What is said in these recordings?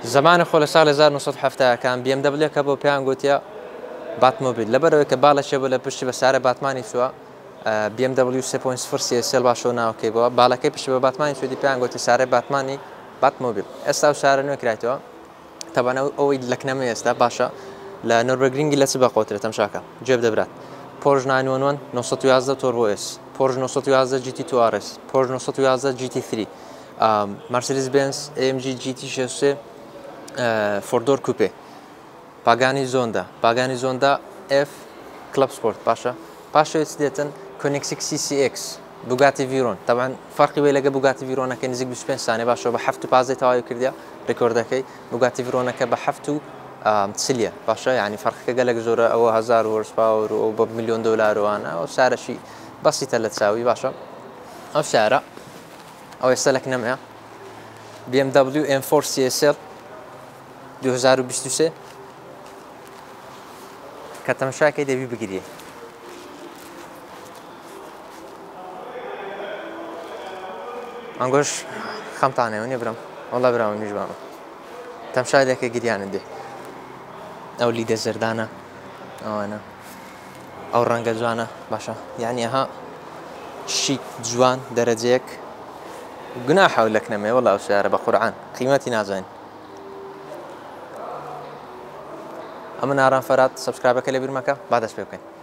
زمان خۆ لە ساڵ 1970 کان BMW کە بۆ پێیان گوتیە باتمۆبیل لەبەرەوەی کە باڵەشێ بوو لە پشتی بە سارە باتمانی سووە BMW 3.0 CSL باشەوە ناوکەی بووە باڵەکەی پشتی بە باتمانی سوودی پێیان گوتی سارە باتمانی باتمۆبیل ئێستا و سارە نوێ کرایەوە تەبەنە ئەوەی لەکنەمە ئێستا باشە لە نۆربەرگرینگی لە چ بەقۆترێت تەمشاکە جێب دەبرات پۆرژ 911 911 تۆربۆ S پۆرژ 911 GT2 RS پۆرژ 911 GT3 مرسیدس بنز AMG GT63 فۆردۆر کوپێ پاگانی زۆندا F کلب سپۆرت پاشەوێت دێتن کۆنێکسیک CCX بوگاتی ڤیرۆن طبعا فەرقی وێ لەگە بوگاتی ڤیرۆنەکە نزیک 25 سانێ باشەوە بە 7 تەواوی کردیا ڕێکۆردەکەی بوگاتی ڤیرۆنەکە بە 7 باشە یعنی فەرقەکە گەلێک زۆرە ئەوە 1000 هۆرسپاور و بە ملیۆن دۆلارەوانە ئەو سارەشی بەسیتە لە چاوی باشە ئەو سارە ئەو ئێستا لەکنەمەیە BMW M4 CSL 2023 کە تەماشاکەی دەبی بگیریە ئەنگۆش خەمتانەوە نیە برم وەڵا براوە میژبانە تەماشای دەکە گریانت دێ ئەو لیدە زەردانە ئەوانە ئەو ڕەنگە جوانە باشە یعنی ئەها شیک جوان دەرەجەیەک گوناحە لەکنەمێ وەڵا ئەو سیارە بە قورعان قیمەتی نازانین ئەمە ناران فەرات سەبسکرایبەکە لە بیر مەکە با دەست پێ بکەین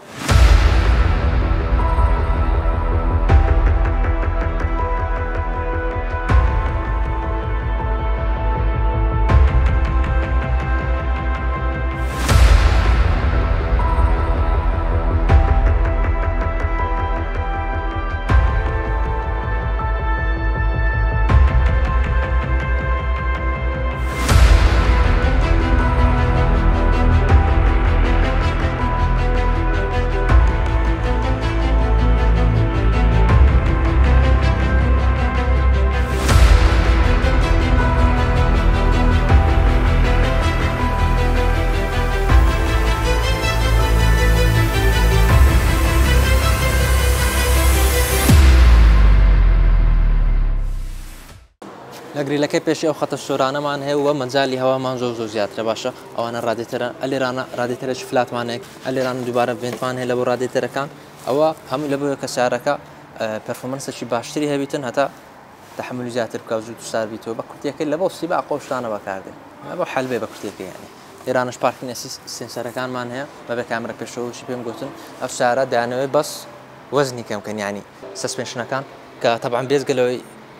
لەگریلەکەی پێشی ئەو خەتە سۆرانەمان هەیە و مەنجالی هەوامان زۆر زیاترە باشە ئەوانە ڕادێتەرە ئەلێرانە ڕادێتەرەش فلاتمانێک ئەلێران دووبارە ڤێنتمان هەیە لە بۆ ڕادێتەرەکان ئەوە هەموو لە بۆیە کە سارەکە پەرفۆرمەنسێکی باشتری هەبیتن هەتا تەحمل زیاتر بکە و زوو سار بیتەوە بە کورتیەکەی لە بۆ سیبا قۆشتانە بەکاردێن لە بۆ حەلبێ بە کورتیەکەی یعنی ئێرانش پارکینگ سێنسەرەکانمان هەیە بەبێ کامێرە پێشەوەشی پێم گوتن ئەو سارە دایانەوەی بەس وەزنی کەمکەن یعنی سەسپێنشنەکان کە تەبعاً بێزگەلەوەی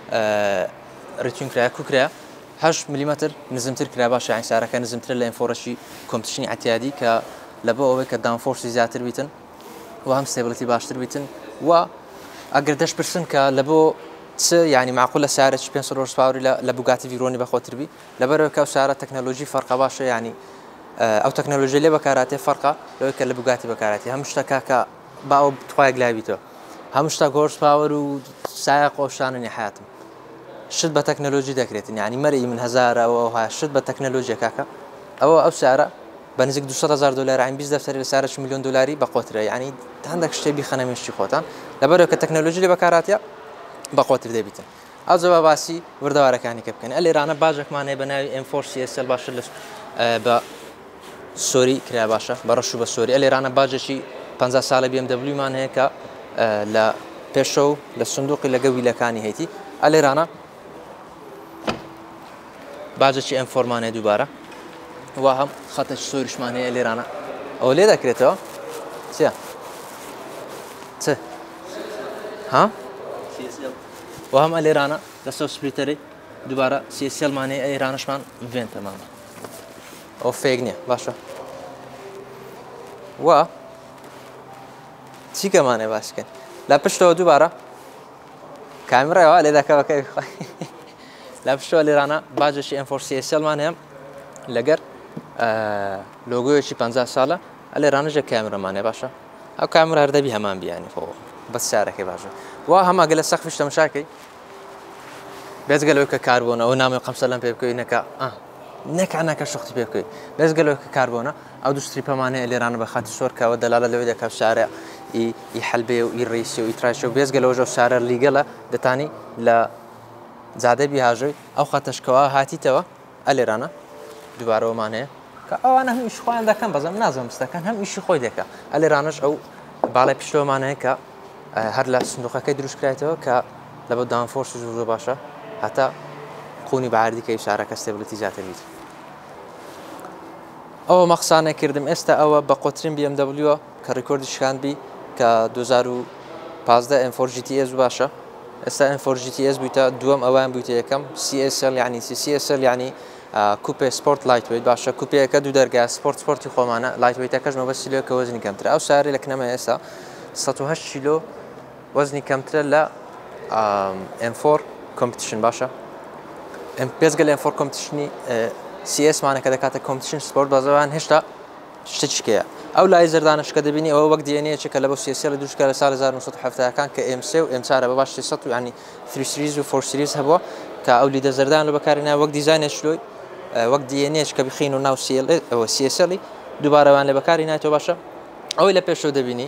ڕێتون کرایە کوکرا 8 میلیمتر نزمتر کرا باشە یعنی سارەکە نزمترە لە ئینفۆرەشی کۆمپیتیشنی ئەتیادی کە لە بۆ ئەوەی کە داونفۆرسی زیاتر بیتن و هەم ستێبڵیتی باشتر بیتن و ئەگەر دەش پرسن کە لە بۆ چ یعنی معقولە سارێکی 500 هۆرسپاوری لە بوگاتی ڤیرۆنی بەخۆتربی لەبەرەوەی کە ئەو سارە تەکنەلۆژی فەرقە باشە یعنی ئەو تەکنەلۆژی لێ بەکاراتێ فەرقە لەوەی کە لە بوگاتی بەکاراتی هەموو شتەکە کە باوە توایەک لای بیتەوە هەموو شتە هۆرسپاور و سایە قۆشاننی حیاتم شت بە تەکنەلۆژی دەکرێتن یعنی مەرئی من هزارەوە شت بە تەکنەلۆژیە کاکە ئەوە ئەو سارە بە نزیک 200,000 دلار عین 20 دەفتەری لە سارەی ملیۆن دلاری بەقۆترە یعنی هەندێک شتێبی خەنەمێشتی خۆتان لەبەرەوە کە تەکنەلۆژی لێ بەکاراتە بەقۆتر دەبیتن ئەو جەواب باسی وردەوارەکانی کە بکەن ئەلێرانە باژێکمان هەیە بە ناوی M4 CSL باشە بە سۆری کرا باشە بە ڕەش و بە سۆری ئەلێرانە باجێکی 50 ساڵە BMW مان هەیە کە لە پێشەو لە سندوقی لەگە ویلەکانی هەیەی ئەلێرانە باجێکی ئەم فۆرمانەیە دووبارە وا هەم خەتە سۆریشمان هەیە لێرانە ئەو لێ دەکرێتەوە چیە چ ها و هەم ئەلێرانە لەسەر سپریتەری دووبارە CSL-مانەیە ئێرانشمان ڤێنتەمانە ئەو فێک نییە باشە وا چیکەمانێ باشکەن لە پشتەوە دووبارە کامێرایەوە لێ دەکەوەکەی لە پشتەوە لێرانە باجێکی M4 CSL-مان هەیە لەگەر لۆگۆیەکی 50 ساڵە ئەلێرانەژە کامێرەمانێ باشە ئەو کامێرە هەردەبی هەمان بیانی خۆ بە سارەکەی باشە وا هەماگە لە سەقفش تەماشاکەی بێزگەلەوەی کە کاربوونە ئەو نامی قەمسەلەم پێ بکەوی نەکە شوختی پێ بکەوی بێزگەلەوەی کە کاربوونە ئەو دوو ستریپەمانەیە لێرانە بە خاتی سۆرکەوە دەلالە لەوەی دەکات سارە ئی حەلبێ و ئی ڕیسی و ئیتراشە و بێزگەلەوەژە سارە لیگەلە دەتانی لە زادە بیهاژۆی ئەو خەتەشکەوە هاتیتەوە ئەلێرانە دووبارەوەمان هەیە کە ئەوانە هەم ئیش خۆیان دەکەن بەزەم نازەم ستەکان هەم ئیشی خۆی دەکە ئەلێرانەش ئەو باڵای پشتەوەمان هەیە کە هەر لە سندوقەکەی دروست کرایەوە کە لە بۆ دانفۆرس زۆر باشە هەتا قونی بەعاردی کە شارەکە ستێبڵیتی زیاتر بیت ئەوە مەخسانێک کردم ئێستا ئەوە بە قۆترین BMW کە ڕیکۆردی شکاندبی کە 2015 M4 GTS باشە ئێستا M4 GTS بوویتە دووەم ئەوان بوویتە یەکەم CSL یعنی CSL یعنی کوپێ سپۆرت لایتویت باشە کوپەیەکە دوو دەرگای سپۆرتی خۆمانە لایتویتەکەش مەبەستی لێ کە وەزنی کەمترە ئەو سارێ لە کنەمە ئێستا 108 کیلۆ وەزنی کەمترە لە M4 کۆمپیتیشن باشە پێزگە لە M4 کۆمپیتیشنی CS مانە کە دەکاتە کۆمپیتیشن سپۆرت بازەوان هێشتا شتێکیە ئەو لای زەردانش کە دەبینی ئەوە وەک دیێنەیەکی کە لە بۆ CSL لە دووشکە لە ساڵ 1970ەکان کە M3 و M4 بە باش 300 ینی 3 سریز و 4 سریز هەبووە کە ئەو لیدە زەردان لە بەکارێنە وەک دیزاینێک شلۆی وەک دیێنێش کە بخین و ناو CSL دووبارەوان لە بەکاری نایتەوە باشە ئەوەی لە پێشەوە دەبینی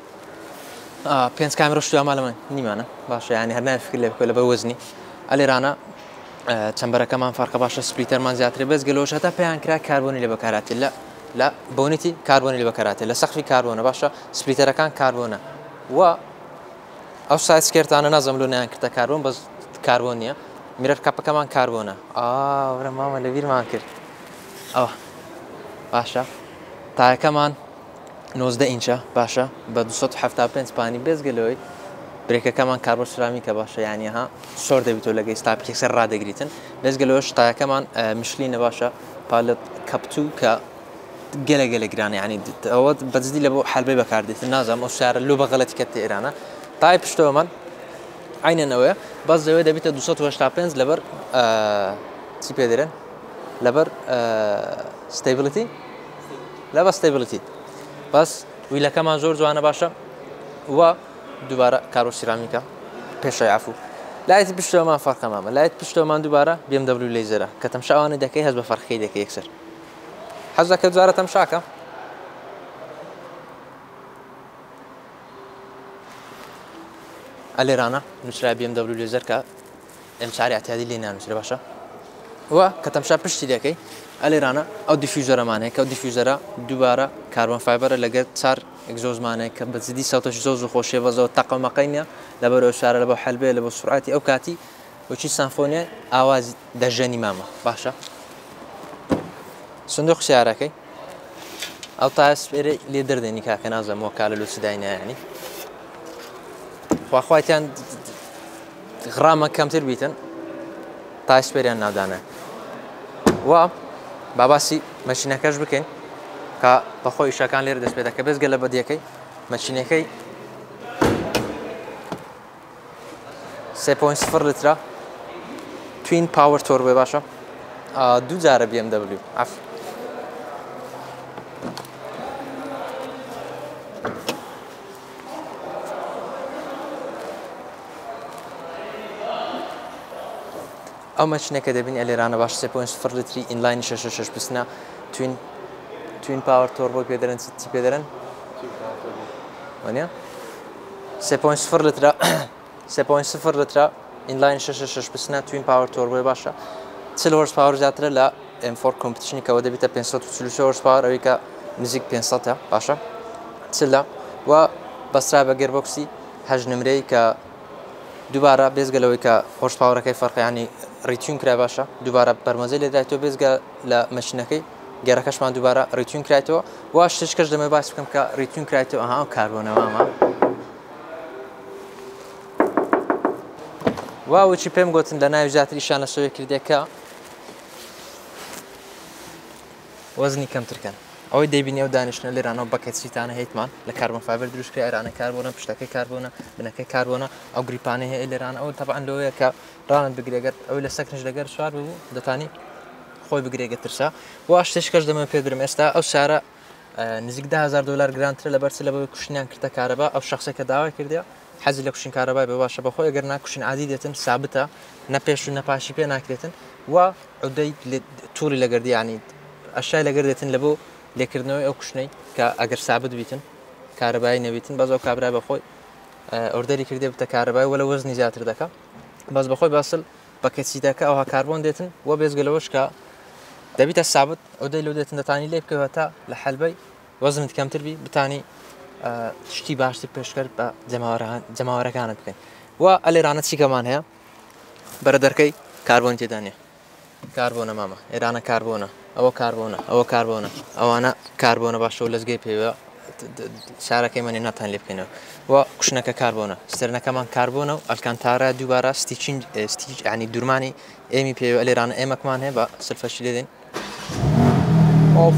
5 کامێرە شتوامالەمە نیمانە باشە ینی هەر نافکر لێ بکە لە بە وەزنی ئەلێرانە چەمبەرەکەمان فەرقە باشە سپلیتەرمان زیاتر بەس گەلۆش هەتا پێیان کرا کاربۆنی لە بەکاراتی لە بۆنیتی کاربۆنی لە بەکاراتی لە سەخفی کاربۆنە باشە سپلیتەرەکان کاربۆنە و ئەو سایسکێرتانە نازەم لۆ نیان کردە کاربۆن بەس کاربۆن نییە میرەر کاپەکەمان کاربۆنە وەرە مامە لە بیرمان کرد ئەوە باشە تایەکەمان 19 ئینچە باشە بە 275 پانی بێزگەلەوەی برێکەکەمان کاربۆ سرامیکە باشە یانیها سۆر دەبیتەوە لەگەی ستاپێکسەر ڕدەگریتن بێزگەلەوە شتایەکەمان مشلینە باشە پالت کەپتوو کە گەلە گەلە گرانە ینی ئەوە بەجددی لە بۆ حەلبەی بەکاردێتن نازانم ئەو شارە لۆ بە غەڵەتی کە ئێرانە تای پشتەوەمان عینەوەیە بەس دەوێت دەبیتە 285 لەبەر چی پێ دەرێن لەبەر ستیبلیتی لە بە ستیبلیتی بەس ویلەکەمان زۆر جوانە باشە و دووبارە کارۆ سیرامیکە پێشای عفو لایەتی پشتەوەمان فەرقەمامە لایەت پشتەوەمان دووبارە BMW لەیزەرە کە تەمشاوانە دەکەی هەز بە فەرقەکەی دەکەی یەکسەر حەز دەکەت جارە تەمشاکە ئەلێرانە نووسرای BMW لێزەر کە ئەمچاری ئەتیادی لێ نانووسرە باشە وە کە تەمشا پشتی دەکەی ئەلێرانە ئەو دیفیوزەرەمانەیە کە ئەو دیفیوزەرە دووبارە کاربۆن فایبەرە لەگەر چار ئەگزۆزمانەیە کە بەجددی سەوتەش زۆر خۆشیە بەزەوە تەقەمەقەی نیە لەبەرەوە شارە لە بۆ حەلبێ لە بۆ سورعاتی ئەو کاتی وچی سانفۆنیە ئاوازی دەژەنی مامە باشە سندوق سیارەکەی ئەو تاسپێرە لێ دەردێنی کاکە نازەمەوە کالە لوسیداینایانی خواخواتیان غڕامە کەمتر بیتن تاسپێریان نادانە و باباسی مەشینەکەش بکەین کە بەخۆی شەکان لێرە دەست پێ دەکە بێزگە لە بەدیەکەی مەشینەکەی 3.0 لیترە توین پاوەر تۆربێ باشە دوو جارە BMW عف ئەو مەشینەکە دەبین ئەلێرانە باش 3.0 لیتری ئینلاینی 6 بستنە توین پاوەر تۆربۆ پێدەرن چی پێدەرن وانە 3.0 لیترە 3.0 لیترە ئینلاین 6 بستنە توین پاوەر تۆربۆی باشە 40 هۆرس پاوەر زیاترە لە M4 کۆمپیتیشنی کەەوە دەبێتە 543 هۆرس پاوەر ئەوەی کە نزیک 500 باشە چلە و بەسرا بە گێربۆکسی 8 نمرەی کە دووبارە بێزگەلەوەی کە هۆرس پاوەرەکەی فەرقیانی ڕیتیون کرا باشە دووبارە بەرمەزەی لێدایەوە بێزگە لە مەشینەکەی گێرەکەشمان دووبارە ڕیتیون کرایەوە و شتێکەش دەمە باس بکەم کە ڕیتیون کرایەوە ئەها و کاربۆنەوەمە واوچی پێم گوتن لە ناوی زیاتری شانە سۆیە کردێکە وەزنی کەمترکەن ئەوەی دەیبینی ئەو دانیشتە لێرانەوە بەکەچیتانە هەیتمان لە کاربۆن فایبەر دروستکرا ئێرانە کاربۆنە پشتەکەی کاربۆنە بنەکەی کاربۆنە ئەو گریپانەی هەیە لێرانە ئەو تەبعاً لەوەیە کە ڕانت بگرێگەر ئەوەی لە سەکنش لەگەر سوار ببوو دەتانی خۆی بگرێگە ترسا وا شتێکەش دەمە پێ برم ئێستا ئەو شارە نزیک $10,000 گرانترە لەبەرچ لەبەوەی کوشتیان کردە کارەبا ئەو شخصێکە داوای کردیا حەزی لە کوشتین کارەبای بە باشە بەخۆی ئەگەر ناکوشتین عادی دێتن سابتە نەپێش و نەپاشی پێ ناکرێتن و عودەی تووری لەگەردی ینی ئەشای لەگەر دێتن لە بۆ لێکردنەوەی ئەو کوشتنەی کە ئەگەر سابت بیتن کارەبایی نەبیتن بەزەو کابرا بەخۆی ئۆردەری کردێ بتە کارەبای وەلە وەزنی زیاتر دەکە بەس بەخۆی باسل بە کەچیدەکە ئەوها کاربۆن دێتن وە بێزگەلەوەش کە دەبیتە سابت ئەو دەی لەو دێتن دەتانی لێ بکەوە تا لە حەلبەی وەزنت کەمتر بی بتانی شتی باشتر پێشکەر بە جەماوەرەکانت بکەین و ئەلێرانە چیکەمان هەیە بەرە دەرکەی کاربۆن تێدانێ کاربۆنە مامە ئێرانە کاربۆنە ئەوە کاربۆنە ئەوە کاربۆنە ئەوانە کاربۆنە باشە و لەزگەی پێوە شارەکەیمانێ ناتان لێ بکەینەوە و کوشنەکە کاربۆنە ستێرنەکەمان کاربۆنە و ئەلکانتارە دووبارە ستیچین ینی دوورمانی ئێمی پێوە لێرانە ئێمەکمان هەیە بە سلفەشی لێدەین ئۆف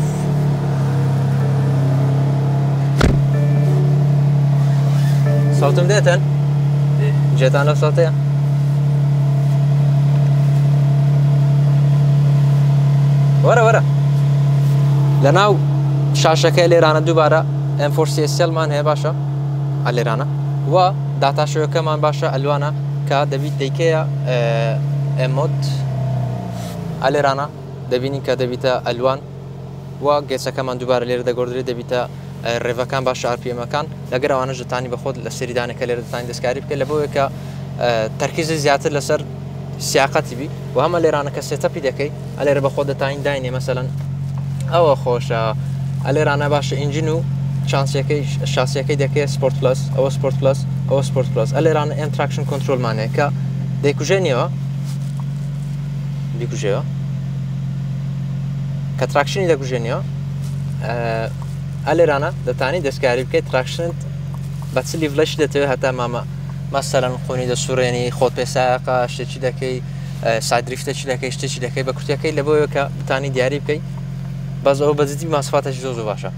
ساوتم دێتن جێتان لەو ساوتەیە وەرە لە ناو شاشەکەی لێرانە دووبارە ئەمفۆرسیسیلمان هەیە باشە ئەلێرانە و داتاشەکەمان باشە ئەلوانە کە دەبیت دەیکەیە ئەمۆت ئەلێرانە دەبینی کە دەبیتە ئەلوان و گێچەکەمان دووبارە لێرە دەگۆدرێت دەبیتە ڕێڤەکان باشە ئارپیەمەکان لەگەر ئەوانە ژتانی بەخۆت لە سەریدانەکە لێرە دەتانی دەستکاری بکە لە بۆیە کە تەرکیزی زیاتر لەسەر سیاقەتی بی و هەمە لێرانە کە سێتەپی دەکەی ئەلێرە بەخۆ دەتانی داینێ مەسەلەن ئەوە خۆشە ئەلێرانە باشە ئینجین و شاسیەکەی دەکەی سپۆرت پلس ئەوە سپۆرت پلس ئەوە سپۆرت پلس ئەلێرانە ئەم تراکشن کۆنتترۆلمانەیە کە دەیکوژێنیەوە بیکوژێەوە کە تراکشنی دەکوژێنیەوە ئەلێرانە دەتانی دەستکاری بکەیت تراکشنت بە چلی ڤلەش دەتەوێت هەتا مامە مەسەرەن خۆنی دەسوڕێنی خۆت پێسایقا شتێکی دەکەی سادریفتەکی دەکەی شتێکی دەکەی بە کورتەکەی لە بۆیە کە بتانی دیاری بکەیت بەس ئەو بەجددی ماسفاتەش زۆ باشە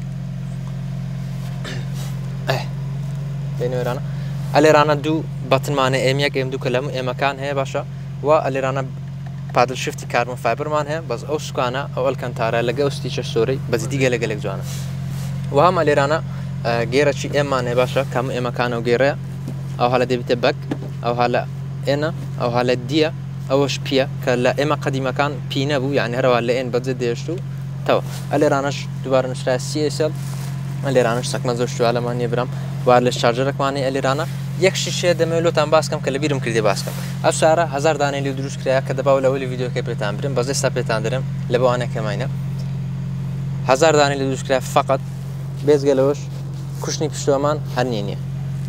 بینێرانە ئەلێرانە دوو بەتنمانە ئێمیەک ئێم دوو کە لەم ئێمەکان هەیە باشە و ئەلێرانە پادل شفتی کاربن فایبرمان هەیە بەس ئەو سوکانە ئەو ئەلکەنتارە لەگە ئەوستیچە سۆرەی بەجددی گەلەگەلێک جوانە و هەم ئەلێرانە گێرەی ئێمان هەیە باشە کەم ئێمەکانە و گێڕەیە ئەو هەلە دەبیتە بەک ئەو هەلە ئێنە ئەو هەلە دیە ئەوەش پیە کە لە ئێمە قەدیمەکان پی نەبوو یعنی هەروە لە ئێن بەجێ دێشت و تەوە ئەلێرانەش دووبارە نووسرای CSL ئەلێرانش سەکمە زۆر شوالەمان نیە برام وار لە شارژەرەکمانی ئەلێرانە یەک شیشێ دەمەوێتان باسکەم کە لە بیرم کردی باسکەم ئەو سارە 1000 دانەی لێ دروست کرایە کە دەباو لە ولی یددیوکە پێتان برم بەس ئێستا پێتان دەرم لە بەوانەکەماینە 1000 دانەی لێ دروست کرای فقط بێزگەلەوەش کوشتنی پشتۆمان هەر نییە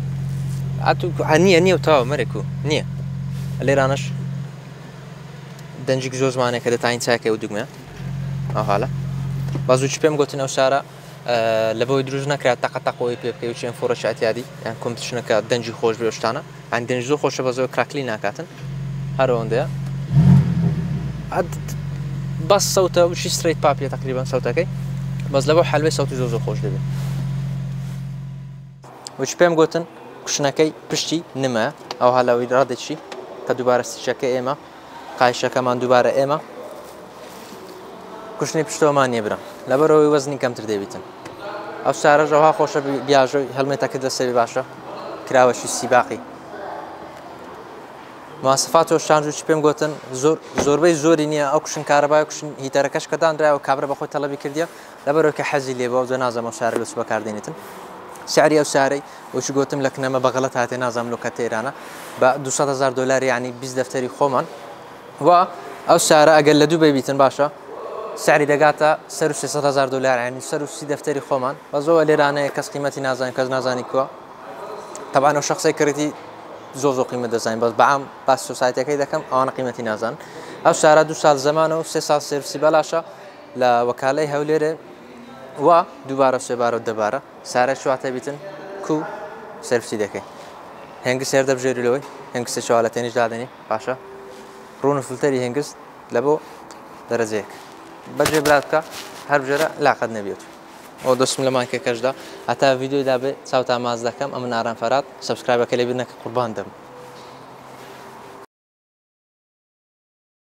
نییە و تاوە مەرێک و نییە لێرانش دەنجێک زۆر زمانێک کە دەتانی چاکە و دوگمە ئەو حالە بازووچ پێم گوتن ئەو سارە لە بۆی دروست نەکرات تەقەتەقۆی پێ بکەی و چێن فۆرەش ئەتیادی یان کۆمپیتیشنەکە دەنجی خۆش بێشتانە ئەن دەنج زۆر خۆشە بەزەوە کراکلی ناکاتن هەرەوەندەیە بەس سەوتە وشی ستریت پاپیە تقریبان سەوتەکەی بەس لە بۆ حەلوەی سەوتی زۆر خۆش دەبێت وچ پێم گوتن کوشنەکەی پشتی نمە ئەو هەلاوی ڕادێکی کە دووبارە سیچەکە ئێمە قایشەکەمان دووبارە ئێمە کوشتنی پشتۆمان نیە برم لەبەرەوەی وەزنی کەمتر دەبیتن ئەو سارەژەوها خۆشە بیاژۆی هەلمێتەکە دەسەوی باشە کراوەشی سیباقی ماسەفات و شانج و چی پێم گوتن زۆربەی زۆری نییە ئەو کوشن کارەبای کوشن هیتەرەکەش کە دانرایەوە کابرا بەخۆی تەلەبی کردیە لەبەرەوە کە حەزی لێ بە زۆ نازەمە سارە لە سوبە کاردێنێتن سعری ئەو سارەی وچی گوتم لە کنەمە بەغەڵەت هاتێ نازام لۆکە تێرانە بە 200,000 دلار یعنی 20 دەفتەری خۆمان و ئەو سارە ئەگەر لە دوو بێبیتن باشە سعری دەگاتە سەر 300,000 دلار ینی سەر 30 دەفتەری خۆمان بە زۆر لێرانەیە کەس قیمەتی نازانین کەس نازانی کووە تەبان ئەو شخصی کردی زۆر قیمەت دەزانین بەس بەعام باس سوسایەتەکەی دەکەم ئەوانە قیمەتی نازان ئەو سارە 2 ساڵ زەمانە و 3 ساڵ سێرسی بەلاشە لە وەکالەی هەولێرە و دووبارە سێبارە دەبارە سارە شواتە بیتن کو سەرفسی دەکەی هەنگە سێر دەبژێریلەوەی هەنگ سێ چوالە تێنیش دادنی پاشە ڕوون و فلتەری هەنگست لە بۆ دەرەجەیەک بەجێ براتکە هەر بژێرە لاقەت نەبێت ئەو دەستم لە مانکێکەشدا هەتا ڤیددیۆدا بێ چاوتا ماز دەکەم ئەمن ئارام فەرات سەبسکرایبەکە لێ بیر نەکە قوربان دەم